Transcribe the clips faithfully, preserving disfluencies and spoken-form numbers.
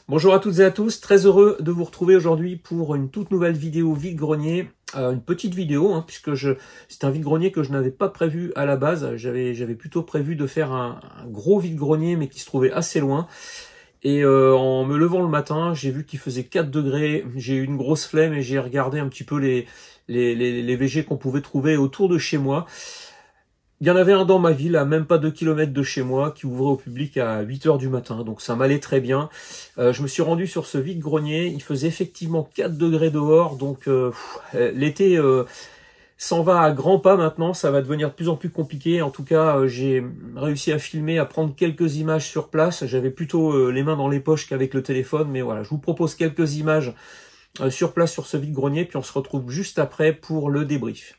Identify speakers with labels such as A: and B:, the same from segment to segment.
A: Bonjour à toutes et à tous, très heureux de vous retrouver aujourd'hui pour une toute nouvelle vidéo vide-grenier, euh, une petite vidéo, hein, puisque je c'est un vide-grenier que je n'avais pas prévu à la base, j'avais j'avais plutôt prévu de faire un, un gros vide-grenier mais qui se trouvait assez loin. Et euh, en me levant le matin, j'ai vu qu'il faisait quatre degrés, j'ai eu une grosse flemme et j'ai regardé un petit peu les, les, les, les V G qu'on pouvait trouver autour de chez moi. Il y en avait un dans ma ville, à même pas deux kilomètres de chez moi, qui ouvrait au public à huit heures du matin, donc ça m'allait très bien. Euh, je me suis rendu sur ce vide-grenier, il faisait effectivement quatre degrés dehors, donc euh, l'été euh, s'en va à grands pas maintenant, ça va devenir de plus en plus compliqué. En tout cas, euh, j'ai réussi à filmer, à prendre quelques images sur place. J'avais plutôt euh, les mains dans les poches qu'avec le téléphone, mais voilà, je vous propose quelques images euh, sur place sur ce vide-grenier, puis on se retrouve juste après pour le débrief.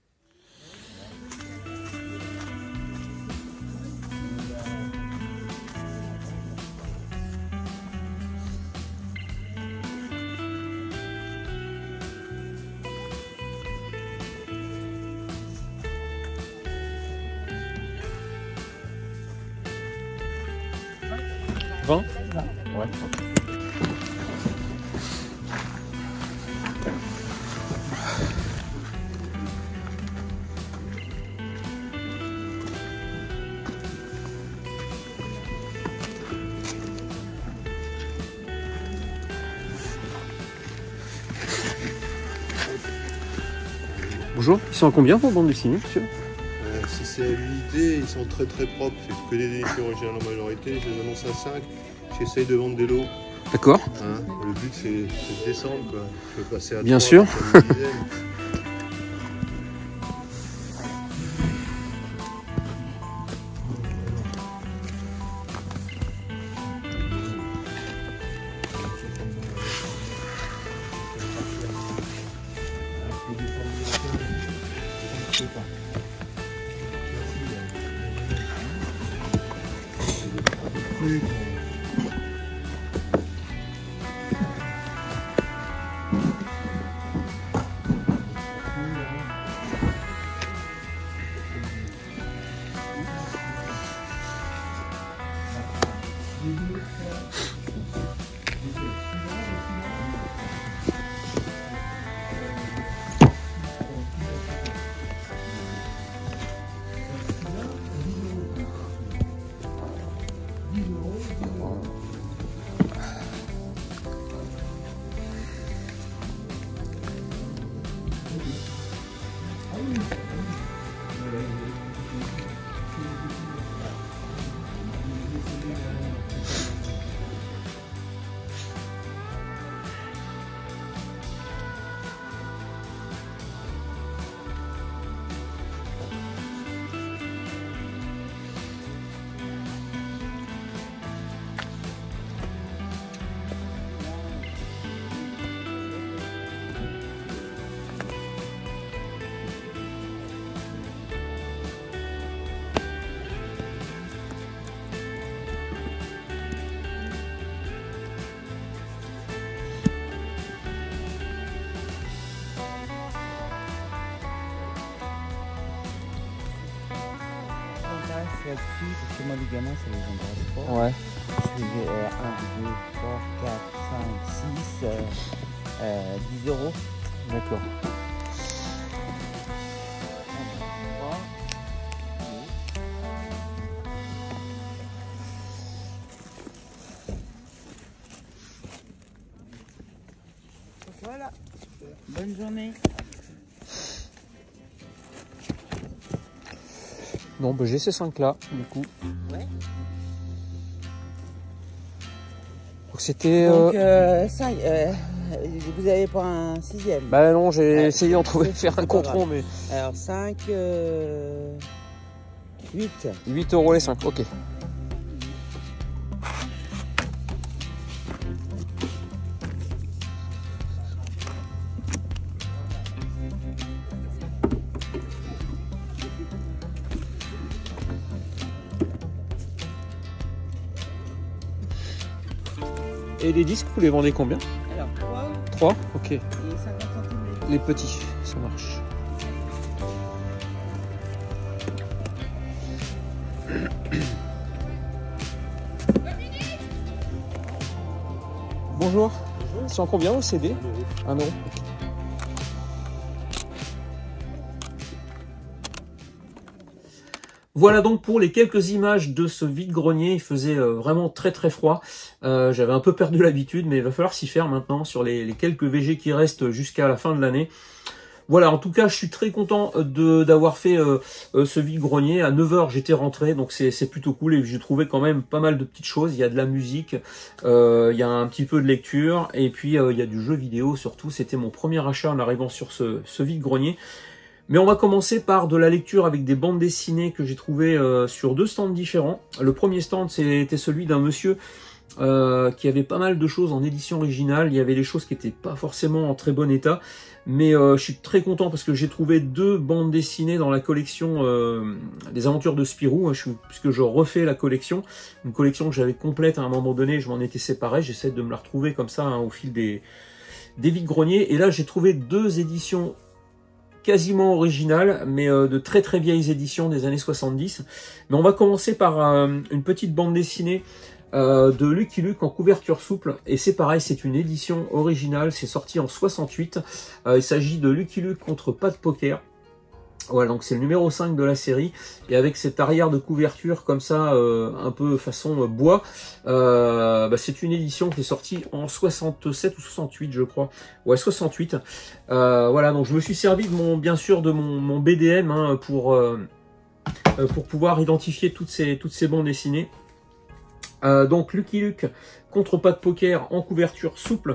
A: vingt ? Ouais. Bonjour, ils sont à combien vos bandes dessinées, monsieur?
B: euh, Si c'est à l'unité, ils sont très très propres. C'est que des dénichures originales en majorité. Je les annonce à cinq. J'essaye de vendre des lots.
A: D'accord.
B: Hein, le but c'est de descendre, quoi. Je peux passer à
A: Bien
B: trois,
A: sûr.
B: une dizaine. Oui.
C: Là-dessus, parce que moi les gamins ça les intéresse pas.
A: Ouais.
C: Je faisais euh, un, deux, trois, quatre, cinq, six, euh, euh, dix euros.
A: D'accord.
C: Voilà. Bonne journée.
A: Non, bah, j'ai ces cinq là, du coup.
C: Ouais.
A: Donc c'était...
C: Donc,
A: Euh...
C: euh, cinq, euh, vous avez pas un sixième?
A: Bah non, j'ai
C: Ouais,
A: essayé d'en trouver,
C: c'est
A: faire un
C: pas
A: contron,
C: grave.
A: mais...
C: Alors cinq, euh, huit.
A: huit euros les cinq, ok. Et les disques, vous les vendez combien?
C: Alors trois.
A: trois? Ok.
C: Et cinquante centimes les
A: Les petits, ça marche. Bonjour. C'est en combien au C D? Un euro. Voilà donc pour les quelques images de ce vide-grenier. Il faisait euh, vraiment très très froid. Euh, J'avais un peu perdu l'habitude, mais il va falloir s'y faire maintenant sur les, les quelques V G qui restent jusqu'à la fin de l'année. Voilà, en tout cas, je suis très content de d'avoir fait euh, euh, ce vide-grenier. À neuf heures, j'étais rentré, donc c'est plutôt cool. Et j'ai trouvé quand même pas mal de petites choses. Il y a de la musique, euh, il y a un petit peu de lecture, et puis euh, il y a du jeu vidéo surtout. C'était mon premier achat en arrivant sur ce, ce vide-grenier. Mais on va commencer par de la lecture avec des bandes dessinées que j'ai trouvées euh, sur deux stands différents. Le premier stand, c'était celui d'un monsieur euh, qui avait pas mal de choses en édition originale. Il y avait des choses qui n'étaient pas forcément en très bon état. Mais euh, je suis très content parce que j'ai trouvé deux bandes dessinées dans la collection euh, des aventures de Spirou, hein, je suis, puisque je refais la collection. Une collection que j'avais complète à un moment donné, je m'en étais séparé. J'essaie de me la retrouver comme ça hein, au fil des, des vide-greniers. Et là, j'ai trouvé deux éditions quasiment original, mais euh, de très très vieilles éditions des années soixante-dix. Mais on va commencer par euh, une petite bande dessinée euh, de Lucky Luke en couverture souple, et c'est pareil, c'est une édition originale, c'est sorti en soixante-huit. Euh, il s'agit de Lucky Luke contre Pat Poker. Voilà, donc c'est le numéro cinq de la série, et avec cette arrière de couverture comme ça, euh, un peu façon euh, bois, euh, bah, c'est une édition qui est sortie en soixante-sept ou soixante-huit, je crois. Ouais, soixante-huit. Euh, voilà, donc je me suis servi de mon, bien sûr, de mon, mon B D M hein, pour euh, pour pouvoir identifier toutes ces toutes ces bandes dessinées. Euh, donc Lucky Luke contre Pat Poker en couverture souple.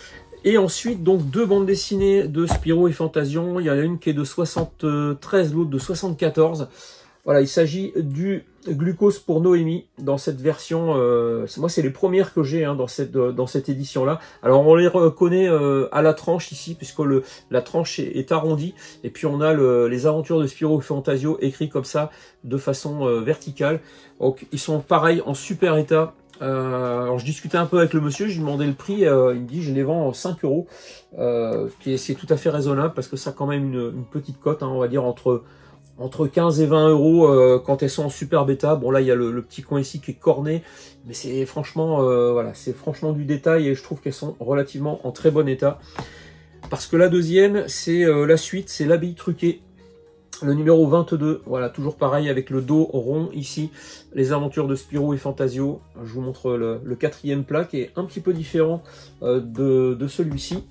A: Et ensuite, donc, deux bandes dessinées de Spirou et Fantasion. Il y en a une qui est de soixante-treize, l'autre de soixante-quatorze. Voilà, il s'agit du Glucose pour Noémie dans cette version. Euh, moi, c'est les premières que j'ai hein, dans cette dans cette édition-là. Alors, on les reconnaît euh, à la tranche ici, puisque le la tranche est, est arrondie. Et puis, on a le, les aventures de Spirou et Fantasio écrits comme ça, de façon euh, verticale. Donc, ils sont pareils, en super état. Euh, alors je discutais un peu avec le monsieur, je lui demandais le prix, euh, il me dit je les vends cinq euros, euh, qui est, c'est tout à fait raisonnable parce que ça a quand même une, une petite cote, hein, on va dire entre, entre quinze et vingt euros euh, quand elles sont en super bêta. Bon là il y a le, le petit coin ici qui est corné, mais c'est franchement, euh, voilà, c'est franchement du détail et je trouve qu'elles sont relativement en très bon état. Parce que la deuxième, c'est euh, la suite, c'est l'abbaye truquée. Le numéro vingt-deux, voilà, toujours pareil avec le dos rond ici, les aventures de Spirou et Fantasio. Je vous montre le, le quatrième plat qui est un petit peu différent euh, de, de celui-ci.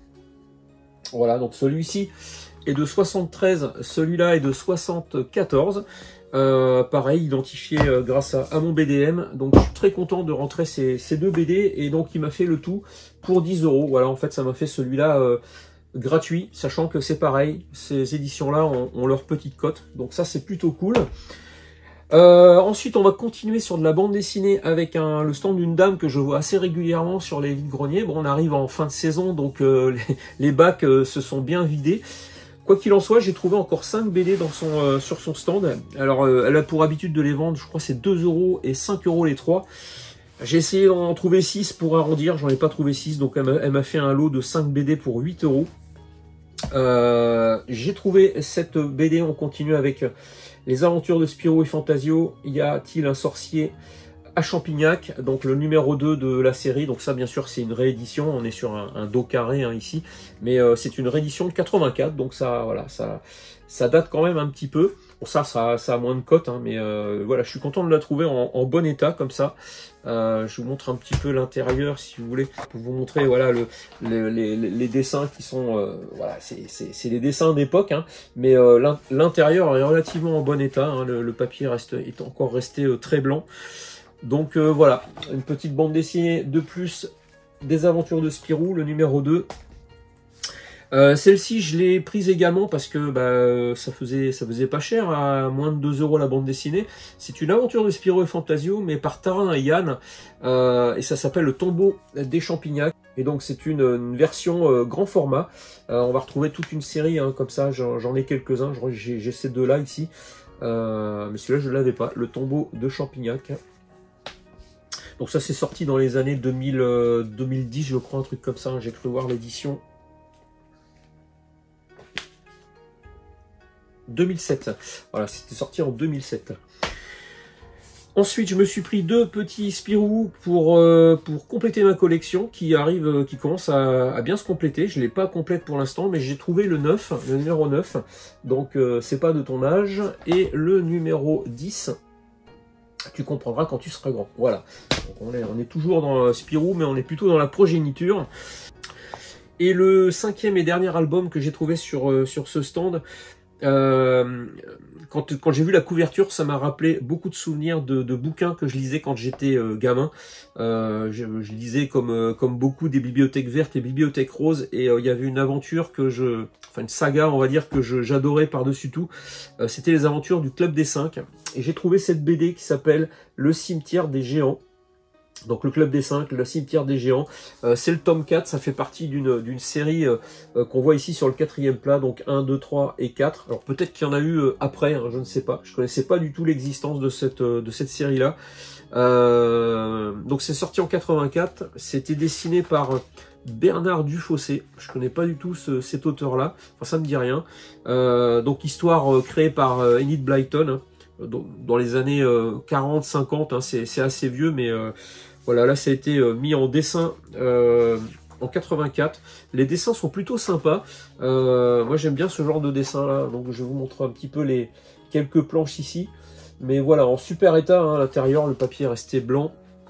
A: Voilà, donc celui-ci est de soixante-treize, celui-là est de soixante-quatorze. Euh, pareil, identifié euh, grâce à, à mon B D M. Donc je suis très content de rentrer ces, ces deux B D et donc il m'a fait le tout pour dix euros. Voilà, en fait ça m'a fait celui-là... Euh, gratuit, sachant que c'est pareil, ces éditions-là ont, ont leur petite cote, donc ça c'est plutôt cool. Euh, ensuite, on va continuer sur de la bande dessinée avec un, le stand d'une dame que je vois assez régulièrement sur les vide-greniers. Bon, on arrive en fin de saison, donc euh, les, les bacs euh, se sont bien vidés. Quoi qu'il en soit, j'ai trouvé encore cinq B D dans son, euh, sur son stand. Alors, euh, elle a pour habitude de les vendre, je crois c'est deux euros et cinq euros les trois. J'ai essayé d'en trouver six pour arrondir, j'en ai pas trouvé six, donc elle m'a fait un lot de cinq B D pour huit euros. Euh, j'ai trouvé cette B D, on continue avec les aventures de Spirou et Fantasio. Y a-t-il un sorcier à Champignac, donc le numéro deux de la série. Donc ça bien sûr c'est une réédition, on est sur un, un dos carré hein, ici, mais euh, c'est une réédition de quatre-vingt-quatre, donc ça voilà, ça, ça date quand même un petit peu. Bon ça, ça, ça a moins de cote, hein, mais euh, voilà, je suis content de la trouver en, en bon état comme ça. Euh, je vous montre un petit peu l'intérieur si vous voulez, pour vous montrer voilà le, le les, les dessins qui sont euh, voilà, c'est les dessins d'époque, hein, mais euh, l'intérieur est relativement en bon état. Hein, le, le papier reste est encore resté euh, très blanc. Donc euh, voilà, une petite bande dessinée de plus des aventures de Spirou, le numéro deux. Euh, Celle-ci, je l'ai prise également parce que bah, ça faisait ça faisait pas cher, à moins de deux euros la bande dessinée. C'est une aventure de Spirou et Fantasio, mais par Tarin et Yann, euh, et ça s'appelle Le Tombeau des Champignac. Et donc c'est une, une version euh, grand format. Euh, on va retrouver toute une série hein, comme ça, j'en ai quelques-uns, j'ai ces deux-là ici. Euh, mais celui-là, je ne l'avais pas, Le Tombeau de Champignac. Donc ça, c'est sorti dans les années deux mille, euh, deux mille dix, je crois, un truc comme ça. J'ai cru voir l'édition deux mille sept. Voilà, c'était sorti en deux mille sept. Ensuite, je me suis pris deux petits Spirou pour, euh, pour compléter ma collection qui arrive, euh, qui commence à, à bien se compléter. Je ne l'ai pas complète pour l'instant, mais j'ai trouvé le neuf, le numéro neuf. Donc, euh, c'est pas de ton âge. Et le numéro dix, tu comprendras quand tu seras grand. Voilà. Donc, on, est, on est toujours dans Spirou, mais on est plutôt dans la progéniture. Et le cinquième et dernier album que j'ai trouvé sur, euh, sur ce stand, Euh, quand, quand j'ai vu la couverture, ça m'a rappelé beaucoup de souvenirs de, de bouquins que je lisais quand j'étais euh, gamin. Euh, je, je lisais comme, euh, comme beaucoup des bibliothèques vertes et bibliothèques roses, et euh, il y avait une aventure que je, enfin une saga on va dire que j'adorais par-dessus tout. Euh, C'était les aventures du Club des Cinq, et j'ai trouvé cette B D qui s'appelle Le Cimetière des Géants. Donc le Club des Cinq, le Cimetière des Géants, euh, c'est le tome quatre, ça fait partie d'une d'une série euh, euh, qu'on voit ici sur le quatrième plat, donc un, deux, trois et quatre. Alors peut-être qu'il y en a eu euh, après, hein, je ne sais pas, je connaissais pas du tout l'existence de cette, euh, de cette série-là. Euh, donc c'est sorti en quatre-vingt-quatre, c'était dessiné par Bernard Dufossé, je connais pas du tout ce, cet auteur-là, enfin ça me dit rien. Euh, donc histoire euh, créée par euh, Enid Blyton, hein, dans, dans les années euh, quarante cinquante, hein, c'est assez vieux, mais... Euh, voilà, là ça a été euh, mis en dessin euh, en quatre-vingt-quatre. Les dessins sont plutôt sympas. Euh, moi j'aime bien ce genre de dessin là. Donc je vais vous montrer un petit peu les quelques planches ici. Mais voilà, en super état, hein, à l'intérieur, le papier est resté blanc.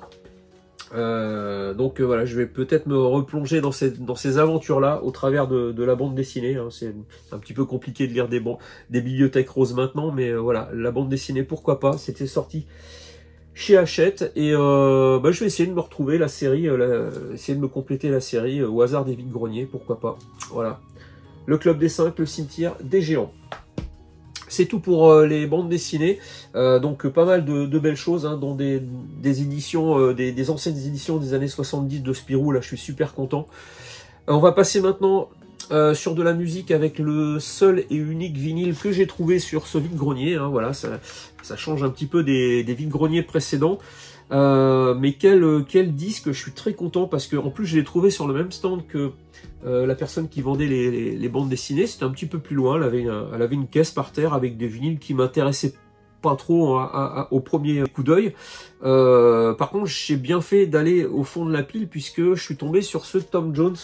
A: Euh, donc euh, voilà, je vais peut-être me replonger dans ces, dans ces aventures-là au travers de, de la bande dessinée. Hein. C'est un petit peu compliqué de lire des, des bibliothèques roses maintenant, mais euh, voilà, la bande dessinée, pourquoi pas. C'était sorti chez Hachette, et euh, bah, je vais essayer de me retrouver la série, euh, la, essayer de me compléter la série euh, au hasard des vide-greniers, pourquoi pas. Voilà, le Club des Cinq, le Cimetière des Géants. C'est tout pour euh, les bandes dessinées, euh, donc pas mal de, de belles choses, hein, dont des, des éditions, euh, des, des anciennes éditions des années soixante-dix de Spirou, là je suis super content. Euh, on va passer maintenant Euh, sur de la musique avec le seul et unique vinyle que j'ai trouvé sur ce vide-grenier, hein, voilà, ça, ça change un petit peu des, des vide-greniers précédents, euh, mais quel, quel disque, je suis très content parce que en plus je l'ai trouvé sur le même stand que euh, la personne qui vendait les, les, les bandes dessinées. C'était un petit peu plus loin, elle avait une, elle avait une caisse par terre avec des vinyles qui m'intéressaient pas trop à, à, à, au premier coup d'œil. Euh, par contre j'ai bien fait d'aller au fond de la pile puisque je suis tombé sur ce Tom Jones,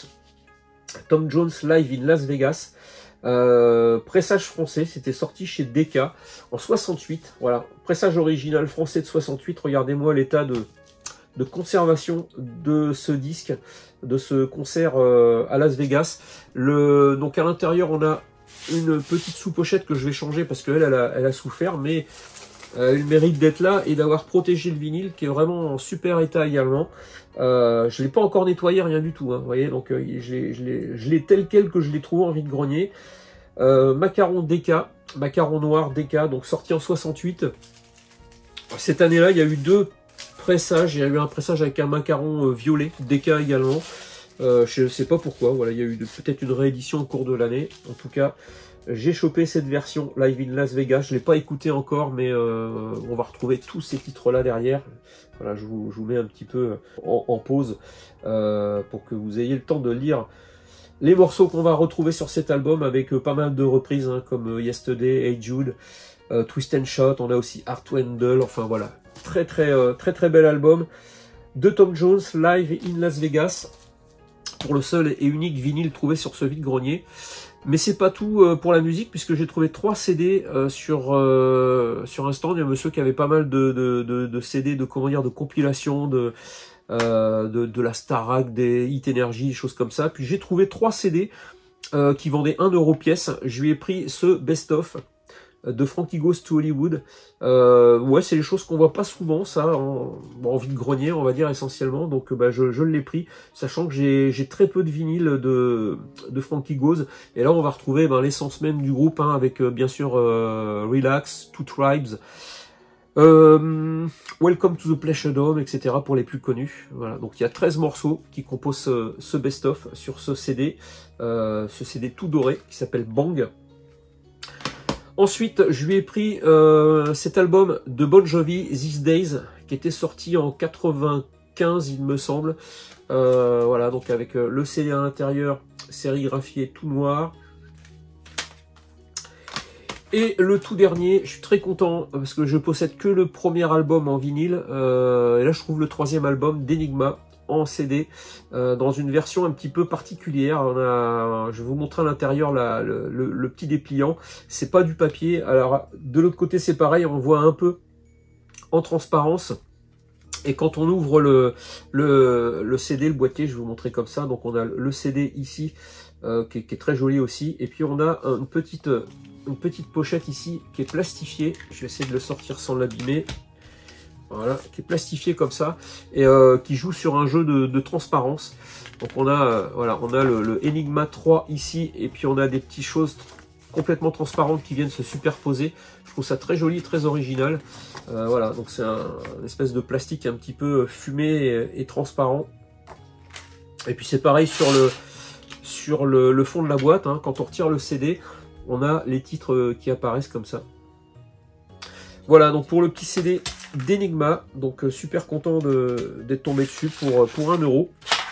A: Tom Jones Live in Las Vegas, euh, pressage français, c'était sorti chez Decca en soixante-huit, voilà, pressage original français de soixante-huit, regardez-moi l'état de, de conservation de ce disque, de ce concert euh, à Las Vegas. Le, donc à l'intérieur on a une petite sous-pochette que je vais changer parce qu'elle elle a, elle a souffert, mais euh, elle mérite d'être là et d'avoir protégé le vinyle qui est vraiment en super état également. Euh, je ne l'ai pas encore nettoyé, rien du tout, hein, vous voyez, donc euh, je l'ai tel quel que je l'ai trouvé en vide-grenier. Euh, macaron Decca, macaron noir Decca, donc sorti en soixante-huit. Cette année-là, il y a eu deux pressages, il y a eu un pressage avec un macaron euh, violet, Decca également. Euh, je ne sais pas pourquoi, voilà, il y a eu peut-être une réédition au cours de l'année. En tout cas, j'ai chopé cette version Live in Las Vegas, je ne l'ai pas écouté encore, mais euh, on va retrouver tous ces titres-là derrière. Voilà, je vous, je vous mets un petit peu en, en pause euh, pour que vous ayez le temps de lire les morceaux qu'on va retrouver sur cet album avec euh, pas mal de reprises, hein, comme euh, Yesterday, Hey Jude, euh, Twist and Shout, on a aussi Heartwendel, enfin voilà, très très euh, très très bel album de Tom Jones, Live in Las Vegas, pour le seul et unique vinyle trouvé sur ce vide-grenier. Mais c'est pas tout euh, pour la musique, puisque j'ai trouvé trois C D euh, sur euh, sur un stand. Il y a un monsieur qui avait pas mal de, de, de, de C D, de comment dire, de compilation, de, euh, de de la Starac, des Hit Energy, des choses comme ça. Puis j'ai trouvé trois C D euh, qui vendaient un euro pièce. Je lui ai pris ce best-of de Frankie Goes to Hollywood. Euh, ouais, c'est des choses qu'on voit pas souvent, ça, en, bon, en vide-grenier, on va dire, essentiellement. Donc, bah, je, je l'ai pris, sachant que j'ai très peu de vinyle de, de Frankie Goes. Et là, on va retrouver ben, l'essence même du groupe, hein, avec, euh, bien sûr, euh, Relax, Two Tribes, euh, Welcome to the Pleasure Dome, et cetera, pour les plus connus. Voilà, donc il y a treize morceaux qui composent ce, ce best-of sur ce C D, euh, ce C D tout doré, qui s'appelle Bang. Ensuite, je lui ai pris euh, cet album de Bon Jovi, These Days, qui était sorti en quatre-vingt-quinze, il me semble. Euh, voilà, donc avec euh, le C D à l'intérieur, sérigraphié tout noir. Et le tout dernier, je suis très content parce que je possède que le premier album en vinyle. Euh, et là, je trouve le troisième album d'Enigma en C D euh, dans une version un petit peu particulière. On a, je vais vous montrer à l'intérieur le, le, le petit dépliant. C'est pas du papier. Alors de l'autre côté, c'est pareil. On voit un peu en transparence. Et quand on ouvre le, le, le C D, le boîtier, je vais vous montrer comme ça. Donc on a le C D ici euh, qui, est, qui est très joli aussi. Et puis on a une petite, une petite pochette ici qui est plastifiée. Je vais essayer de le sortir sans l'abîmer. Voilà, qui est plastifié comme ça et euh, qui joue sur un jeu de, de transparence. Donc on a euh, voilà, on a le, le Enigma trois ici et puis on a des petites choses complètement transparentes qui viennent se superposer. Je trouve ça très joli, très original. Euh, voilà, donc c'est un, une espèce de plastique un petit peu fumé et, et transparent. Et puis c'est pareil sur le sur le, le fond de la boîte. Hein, quand on retire le C D, on a les titres qui apparaissent comme ça. Voilà, donc pour le petit C D d'Enigma, donc euh, super content d'être tombé dessus pour, pour un euro.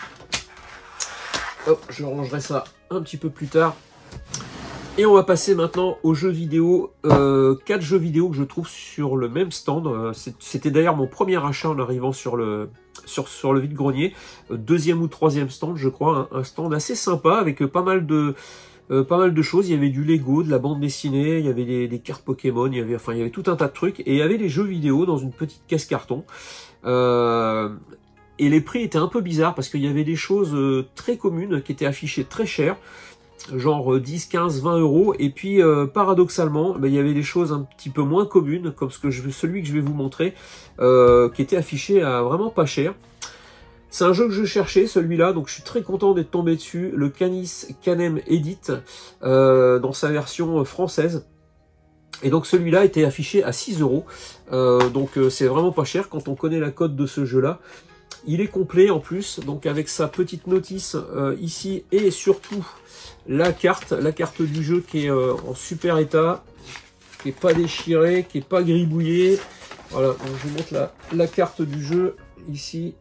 A: Hop, je rangerai ça un petit peu plus tard. Et on va passer maintenant aux jeux vidéo. Euh, quatre jeux vidéo que je trouve sur le même stand. Euh, C'était d'ailleurs mon premier achat en arrivant sur le, sur, sur le vide-grenier. Euh, deuxième ou troisième stand, je crois. Un, un stand assez sympa avec pas mal de... Euh, pas mal de choses, il y avait du Lego, de la bande dessinée, il y avait des, des cartes Pokémon, il y avait, enfin, il y avait tout un tas de trucs, et il y avait des jeux vidéo dans une petite caisse carton. Euh, et les prix étaient un peu bizarres, parce qu'il y avait des choses euh, très communes, qui étaient affichées très chères, genre euh, dix, quinze, vingt euros, et puis euh, paradoxalement, ben, il y avait des choses un petit peu moins communes, comme ce que je, celui que je vais vous montrer, euh, qui étaient affichés à vraiment pas cher. C'est un jeu que je cherchais, celui-là, donc je suis très content d'être tombé dessus, le Canis Canem Edit, euh, dans sa version française. Et donc celui-là était affiché à six euros, euh, donc euh, c'est vraiment pas cher quand on connaît la cote de ce jeu-là. Il est complet en plus, donc avec sa petite notice euh, ici, et surtout la carte, la carte du jeu qui est euh, en super état, qui est pas déchirée, qui est pas gribouillée. Voilà, donc je vous montre la, la carte du jeu ici.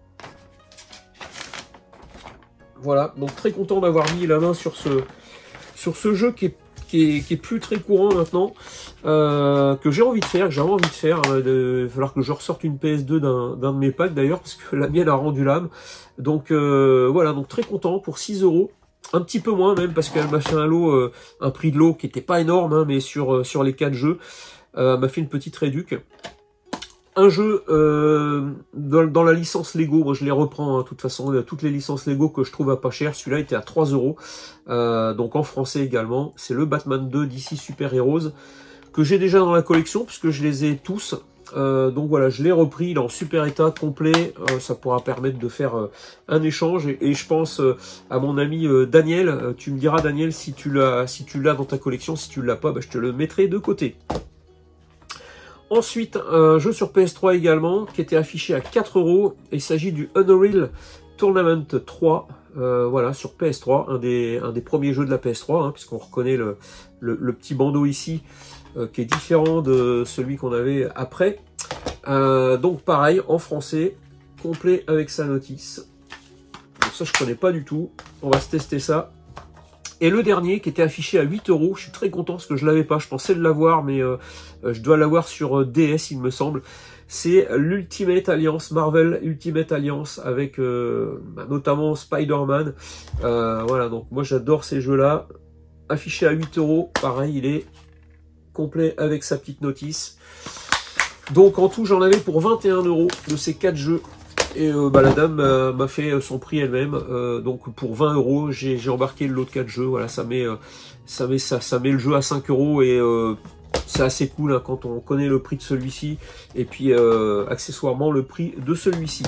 A: Voilà, donc très content d'avoir mis la main sur ce, sur ce jeu qui est, qui, est, qui est plus très courant maintenant, euh, que j'ai envie de faire, que j'avais envie de faire. Hein, de, il va falloir que je ressorte une P S deux d'un de mes packs d'ailleurs, parce que la mienne a rendu l'âme. Donc euh, voilà, donc très content pour six euros. Un petit peu moins même, parce qu'elle m'a fait un lot, euh, un prix de lot qui n'était pas énorme, hein, mais sur, euh, sur les quatre jeux, euh, m'a fait une petite réduc. Un jeu euh, dans, dans la licence Lego, moi je les reprends, hein, de toute façon, toutes les licences Lego que je trouve à pas cher, celui-là était à trois euros, euh, donc en français également, c'est le Batman deux D C Super Heroes, que j'ai déjà dans la collection, puisque je les ai tous, euh, donc voilà, je l'ai repris, il est en super état, complet, euh, ça pourra permettre de faire euh, un échange, et, et je pense euh, à mon ami euh, Daniel, euh, tu me diras Daniel, si tu l'as si tu l'as dans ta collection, si tu l'as pas, bah, je te le mettrai de côté. Ensuite, un jeu sur P S trois également, qui était affiché à quatre euros. Il s'agit du Unreal Tournament trois, euh, voilà, sur P S trois, un des, un des premiers jeux de la P S trois, hein, puisqu'on reconnaît le, le, le petit bandeau ici, euh, qui est différent de celui qu'on avait après. Euh, donc pareil, en français, complet avec sa notice. Donc ça, je connais pas du tout. On va se tester ça. Et le dernier qui était affiché à huit euros, je suis très content parce que je l'avais pas, je pensais de l'avoir, mais euh, je dois l'avoir sur D S il me semble. C'est l'Ultimate Alliance, Marvel Ultimate Alliance, avec euh, bah, notamment Spider-Man. Euh, voilà, donc moi j'adore ces jeux-là. Affiché à huit euros, pareil, il est complet avec sa petite notice. Donc en tout j'en avais pour vingt et un euros de ces quatre jeux. Et euh, bah, la dame euh, m'a fait son prix elle-même, euh, donc pour vingt euros, j'ai embarqué le lot de quatre jeux. Voilà, ça met, euh, ça met, ça, ça met le jeu à cinq euros et euh, c'est assez cool hein, quand on connaît le prix de celui-ci et puis euh, accessoirement le prix de celui-ci.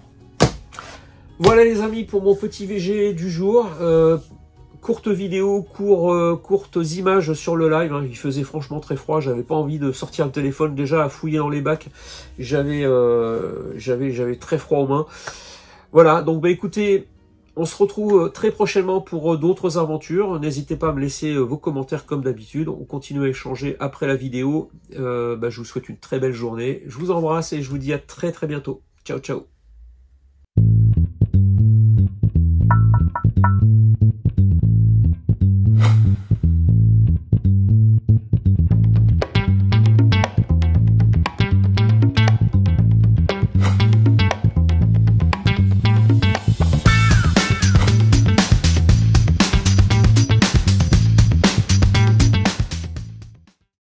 A: Voilà les amis pour mon petit V G du jour. Euh, courte vidéo, court, euh, courtes images sur le live, hein. Il faisait franchement très froid, j'avais pas envie de sortir le téléphone déjà à fouiller dans les bacs, j'avais euh, j'avais j'avais très froid aux mains. Voilà, donc bah écoutez, on se retrouve très prochainement pour d'autres aventures, n'hésitez pas à me laisser vos commentaires comme d'habitude, on continue à échanger après la vidéo. Euh, bah, je vous souhaite une très belle journée, je vous embrasse et je vous dis à très très bientôt, ciao ciao.